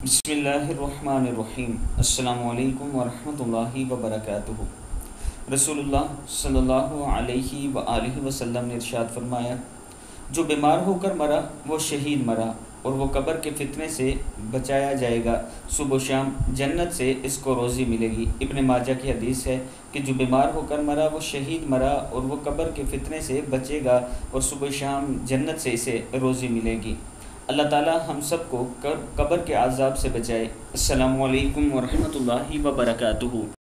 बिस्मिल्लाहिर्रहमानिर्रहीम। अस्सलामु अलैकुम वरहमतुल्लाहि वबरकातुहू। रसूलुल्लाह सल्लल्लाहु अलैहि व आलिहि वसल्लम ने इरशाद फरमाया, जो बीमार होकर मरा वो शहीद मरा और वो कब्र के फितने से बचाया जाएगा, सुबह शाम जन्नत से इसको रोज़ी मिलेगी। इब्न माजा की हदीस है कि जो बीमार होकर मरा वो शहीद मरा और वो कब्र के फितने से बचेगा और सुबह शाम जन्नत से इसे रोज़ी मिलेगी। अल्लाह ताला हम सबको कब्र के अज़ाब से बचाए। अस्सलामु अलैकुम वरहमतुल्लाहि वबरकातुहू।